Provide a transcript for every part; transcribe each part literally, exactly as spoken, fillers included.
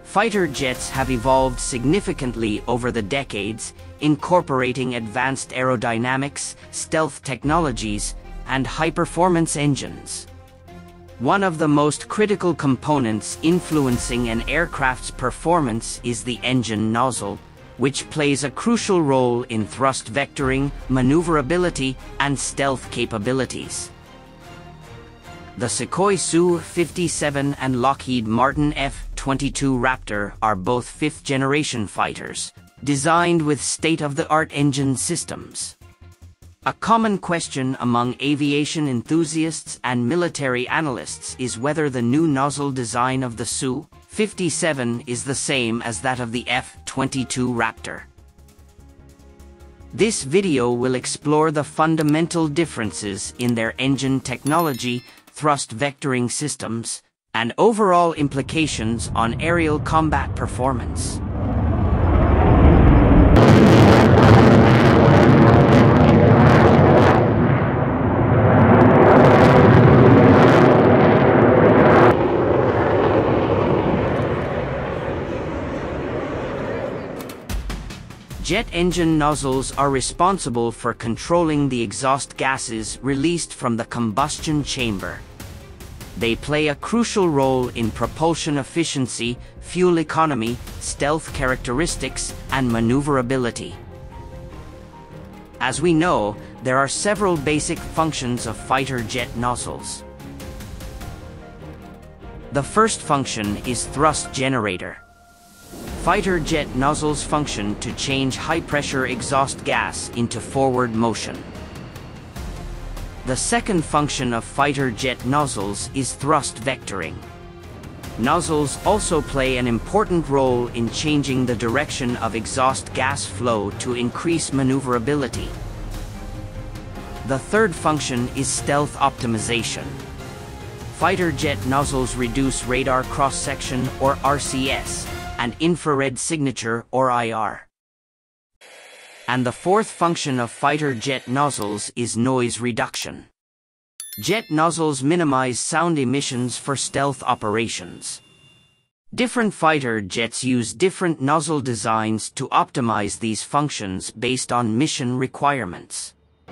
Fighter jets have evolved significantly over the decades, incorporating advanced aerodynamics, stealth technologies, and high-performance engines. One of the most critical components influencing an aircraft's performance is the engine nozzle, which plays a crucial role in thrust vectoring, maneuverability, and stealth capabilities. The Sukhoi S U fifty-seven and Lockheed Martin F twenty-two Raptor are both fifth-generation fighters, designed with state-of-the-art engine systems. A common question among aviation enthusiasts and military analysts is whether the new nozzle design of the S U fifty-seven is the same as that of the F twenty-two Raptor. This video will explore the fundamental differences in their engine technology, thrust vectoring systems, and overall implications on aerial combat performance. Jet engine nozzles are responsible for controlling the exhaust gases released from the combustion chamber. They play a crucial role in propulsion efficiency, fuel economy, stealth characteristics, and maneuverability. As we know, there are several basic functions of fighter jet nozzles. The first function is thrust generator. Fighter jet nozzles function to change high-pressure exhaust gas into forward motion. The second function of fighter jet nozzles is thrust vectoring. Nozzles also play an important role in changing the direction of exhaust gas flow to increase maneuverability. The third function is stealth optimization. Fighter jet nozzles reduce radar cross-section, or R C S, and infrared signature, or I R. And the fourth function of fighter jet nozzles is noise reduction. Jet nozzles minimize sound emissions for stealth operations. Different fighter jets use different nozzle designs to optimize these functions based on mission requirements.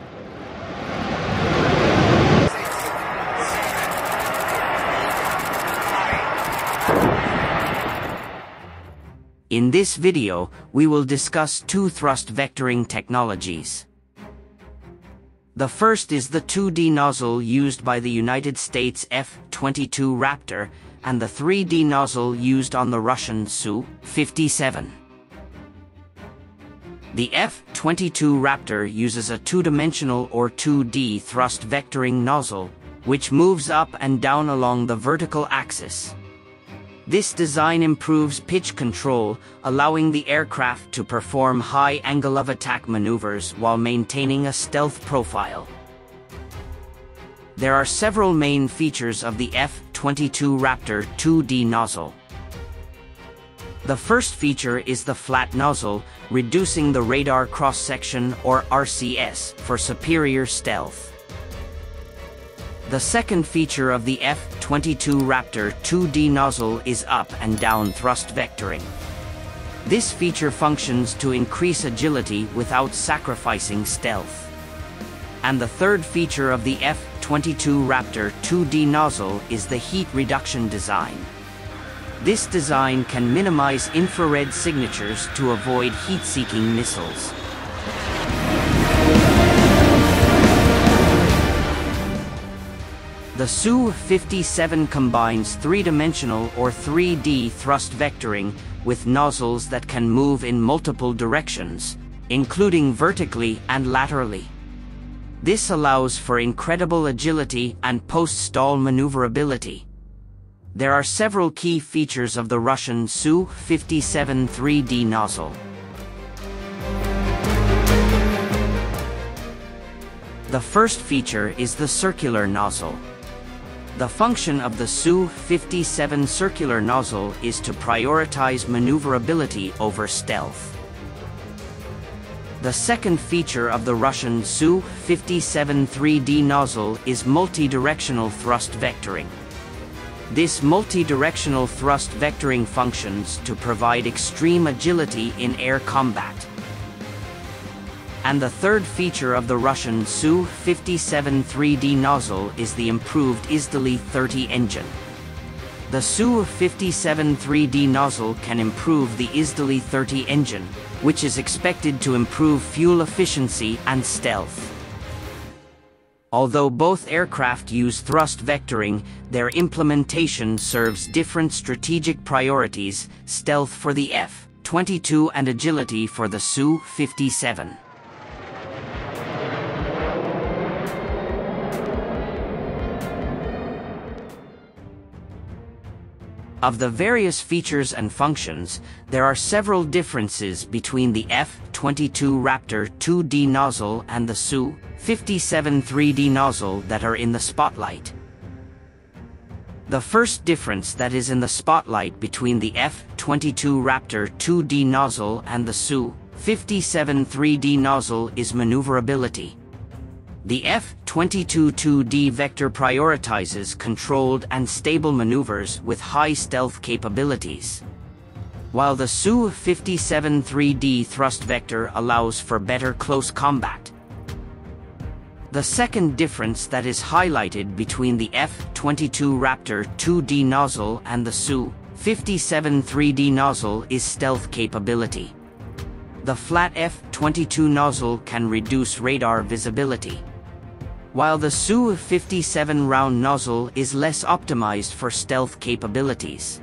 In this video, we will discuss two thrust vectoring technologies. The first is the two D nozzle used by the United States F twenty-two Raptor and the three D nozzle used on the Russian S U fifty-seven. The F twenty-two Raptor uses a two-dimensional or two D thrust vectoring nozzle, which moves up and down along the vertical axis. This design improves pitch control, allowing the aircraft to perform high angle of attack maneuvers while maintaining a stealth profile. There are several main features of the F twenty-two Raptor two D nozzle. The first feature is the flat nozzle, reducing the radar cross-section, or R C S, for superior stealth. The second feature of the F twenty-two Raptor two D nozzle is up and down thrust vectoring. This feature functions to increase agility without sacrificing stealth. And the third feature of the F twenty-two Raptor two D nozzle is the heat reduction design. This design can minimize infrared signatures to avoid heat-seeking missiles. The S U fifty-seven combines three-dimensional or three D thrust vectoring with nozzles that can move in multiple directions, including vertically and laterally. This allows for incredible agility and post-stall maneuverability. There are several key features of the Russian S U fifty-seven three D nozzle. The first feature is the circular nozzle. The function of the S U fifty-seven circular nozzle is to prioritize maneuverability over stealth. The second feature of the Russian S U fifty-seven three D nozzle is multi-directional thrust vectoring. This multi-directional thrust vectoring functions to provide extreme agility in air combat. And the third feature of the Russian S U fifty-seven three D nozzle is the improved Izdali thirty engine. The S U fifty-seven three D nozzle can improve the Izdali thirty engine, which is expected to improve fuel efficiency and stealth. Although both aircraft use thrust vectoring, their implementation serves different strategic priorities: stealth for the F twenty-two and agility for the S U fifty-seven. Of the various features and functions, there are several differences between the F twenty-two Raptor two D nozzle and the S U fifty-seven three D nozzle that are in the spotlight. The first difference that is in the spotlight between the F twenty-two Raptor two D nozzle and the S U fifty-seven three D nozzle is maneuverability. The F twenty-two two D vector prioritizes controlled and stable maneuvers with high stealth capabilities, while the S U fifty-seven three D thrust vector allows for better close combat. The second difference that is highlighted between the F twenty-two Raptor two D nozzle and the S U fifty-seven three D nozzle is stealth capability. The flat F twenty-two nozzle can reduce radar visibility, while the S U fifty-seven round nozzle is less optimized for stealth capabilities.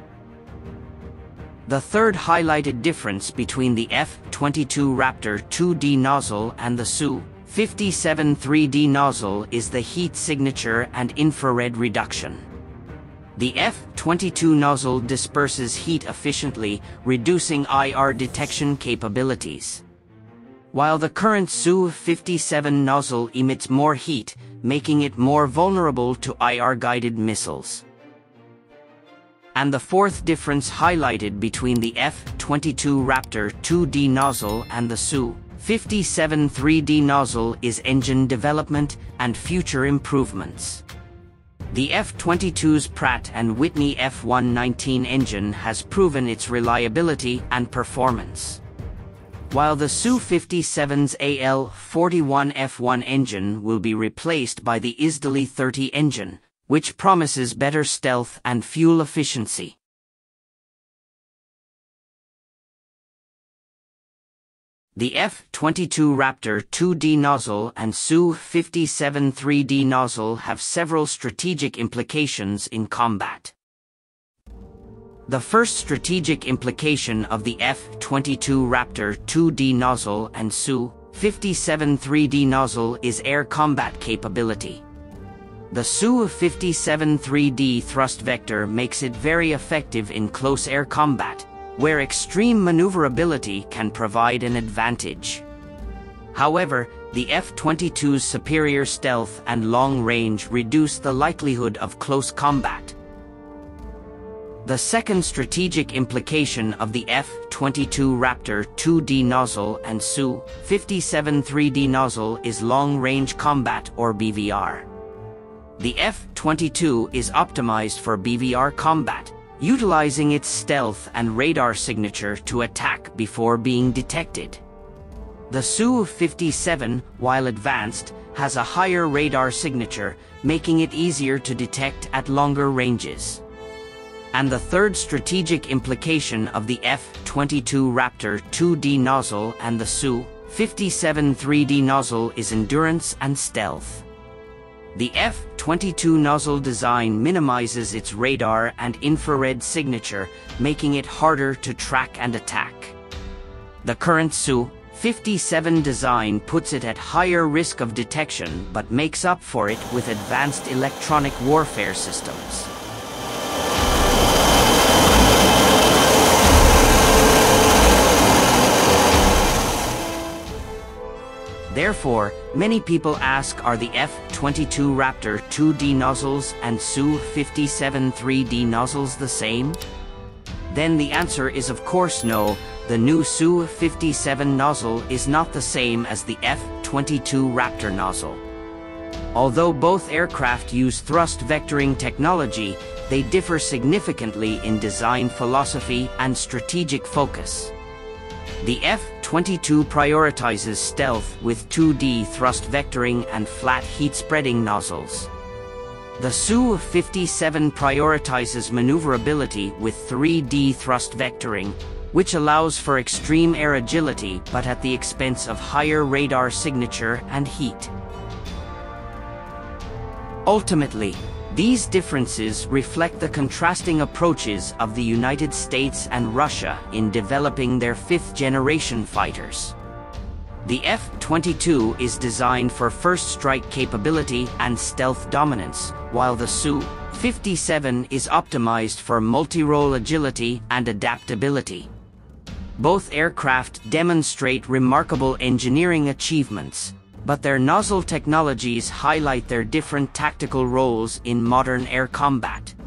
The third highlighted difference between the F twenty-two Raptor two D nozzle and the S U fifty-seven three D nozzle is the heat signature and infrared reduction. The F twenty-two nozzle disperses heat efficiently, reducing I R detection capabilities, while the current S U fifty-seven nozzle emits more heat, making it more vulnerable to I R-guided missiles. And the fourth difference highlighted between the F twenty-two Raptor two D nozzle and the S U fifty-seven three D nozzle is engine development and future improvements. The F twenty-two's Pratt and Whitney F one nineteen engine has proven its reliability and performance, while the S U fifty-seven's A L forty-one F one engine will be replaced by the Izdali thirty engine, which promises better stealth and fuel efficiency. The F twenty-two Raptor two D nozzle and S U fifty-seven three D nozzle have several strategic implications in combat. The first strategic implication of the F twenty-two Raptor two D nozzle and S U fifty-seven three D nozzle is air combat capability. The S U fifty-seven three D thrust vector makes it very effective in close air combat, where extreme maneuverability can provide an advantage. However, the F twenty-two's superior stealth and long range reduce the likelihood of close combat. The second strategic implication of the F twenty-two Raptor two D nozzle and S U fifty-seven three D nozzle is long-range combat or B V R. The F twenty-two is optimized for B V R combat, utilizing its stealth and radar signature to attack before being detected. The S U fifty-seven, while advanced, has a higher radar signature, making it easier to detect at longer ranges. And the third strategic implication of the F twenty-two Raptor two D nozzle and the S U fifty-seven three D nozzle is endurance and stealth. The F twenty-two nozzle design minimizes its radar and infrared signature, making it harder to track and attack. The current S U fifty-seven design puts it at higher risk of detection but makes up for it with advanced electronic warfare systems. Therefore, many people ask, are the F twenty-two Raptor two D nozzles and S U fifty-seven three D nozzles the same? Then the answer is of course no. The new S U fifty-seven nozzle is not the same as the F twenty-two Raptor nozzle. Although both aircraft use thrust vectoring technology, they differ significantly in design philosophy and strategic focus. The F twenty-two prioritizes stealth with two D thrust vectoring and flat heat-spreading nozzles. The Su fifty-seven prioritizes maneuverability with three D thrust vectoring, which allows for extreme air agility but at the expense of higher radar signature and heat. Ultimately, these differences reflect the contrasting approaches of the United States and Russia in developing their fifth-generation fighters. The F twenty-two is designed for first-strike capability and stealth dominance, while the Su fifty-seven is optimized for multi-role agility and adaptability. Both aircraft demonstrate remarkable engineering achievements, but their nozzle technologies highlight their different tactical roles in modern air combat.